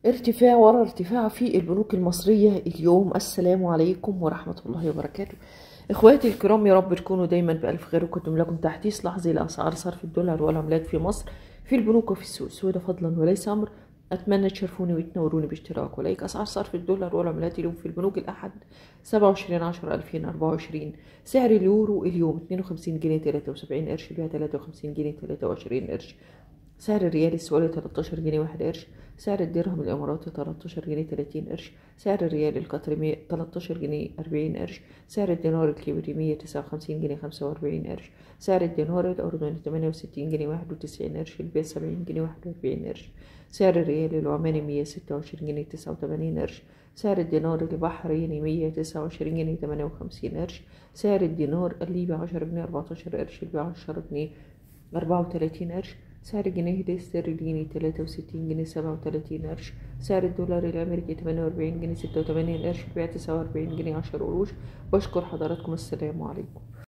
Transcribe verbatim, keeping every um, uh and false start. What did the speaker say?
ارتفاع ورا ارتفاع في البنوك المصرية اليوم. السلام عليكم ورحمة الله وبركاته. اخواتي الكرام، يا رب تكونوا دايما بألف خير وكنتم لكم تحديث لحظي لأسعار صرف الدولار والعملات في مصر في البنوك وفي السوق السوداء فضلا وليس أمر. أتمنى تشرفوني وتنوروني باشتراك ولايك. أسعار صرف الدولار والعملات اليوم في البنوك الأحد سبعة وعشرين عشرة ألفين وأربعة وعشرين. سعر اليورو اليوم اتنين وخمسين جنيه تلاتة وسبعين قرش، البيع تلاتة وخمسين جنيه تلاتة وعشرين قرش. سعر الريال السعودي تلتاشر جنيه واحد قرش. سعر الدرهم الإماراتي تلتاشر جنيه تلاتين قرش. سعر الريال القطري تلتاشر جنيه أربعين قرش. سعر الدينار الكيبيتي مية وتسعة وخمسين جنيه خمسة وأربعين قرش. سعر الدينار الأردني تمانية وستين جنيه واحد وتسعين قرش، البيع سبعين جنيه واحد وأربعين قرش. سعر الريال العماني مية وستة وعشرين جنيه تسعة وتمانين قرش. سعر الدينار البحريني مية وتسعة وعشرين جنيه تمانية وخمسين قرش. سعر الدينار الليبي عشرة جنيه أربعتاشر قرش، البيع عشرة جنيه أربعة وتلاتين قرش. سعر الجنيه الاسترليني تلاتة وستين جنيه سبعة وتلاتين قرش. سعر الدولار الأمريكي تمانية وأربعين جنيه ستة وتمانين قرش، البيع تسعة وأربعين جنيه عشرة قروش. بشكر حضراتكم، السلام عليكم.